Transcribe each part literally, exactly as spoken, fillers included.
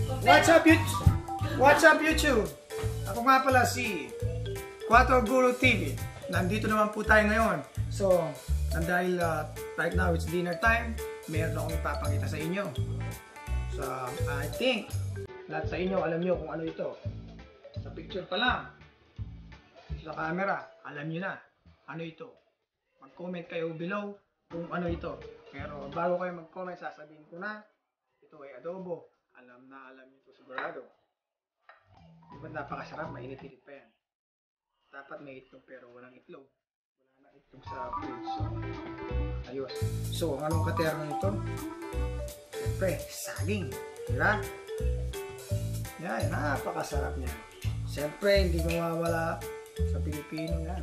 What's up, YouTube? What's up, YouTube? Ako nga pala si Quattro Guru T V. Nandito naman po tayo ngayon. So, dahil uh, right now it's dinner time, meron akong ipapakita sa inyo. So, I think lahat sa inyo alam nyo kung ano ito. Sa picture pa lang, sa camera, alam nyo na ano ito. Mag-comment kayo below kung ano ito. Pero bago kayo mag-comment, sasabihin ko na ito ay adobo. Alam na alam nyo ito sigurado. Diba napakasarap, mainit-init pa yan. Dapat may itlog pero walang itlog. Wala na itlog sa fridge. So, ayos. So, anong katerno nito? Siyempre, saging. Diba? Yan, napakasarap niya. Siyempre, hindi mawawala sa Pilipino yan.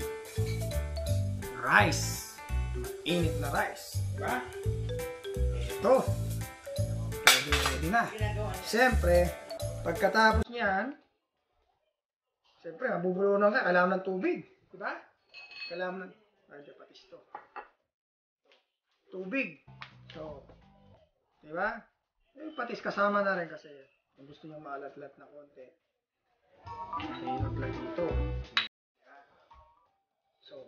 Rice. Mainit na rice. Diba? Ito. Ready, ready na. Siyempre, pagkatapos niyan, siyempre, mabubulunan ka, kailangan ng tubig. Diba? Kailangan ng, radyo patis to. Tubig. So, diba? Yung patis kasama na rin kasi kung gusto nyo maalat-lat na konti, mahirap lang dito. So,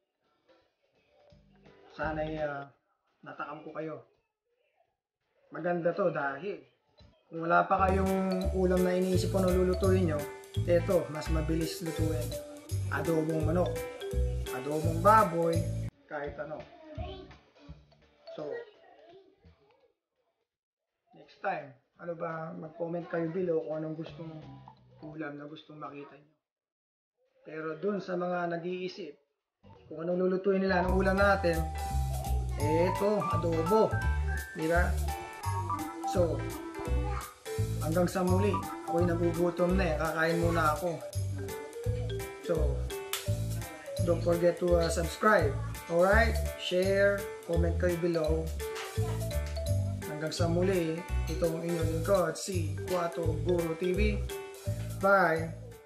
sana'y uh, natakam ko kayo. Maganda to dahil kung wala pa kayong ulam na iniisip ko na lulutuin nyo, ito, mas mabilis lutuin. Adobong manok, adobong baboy, kahit ano. So, next time, ano ba, mag-comment kayo below kung anong gustong ulam na gustong makita nyo. Pero dun sa mga nag-iisip, kung anong lulutuin nila ng ulam natin, eh ito, adobo. Diba? So, hanggang sa muli, ako'y nagugutom na eh. Kakain muna ako. So, don't forget to uh, subscribe. Alright? Share, comment kayo below. Hanggang sa muli, itong inyong lingkod, si Quattro Guru T V. Bye!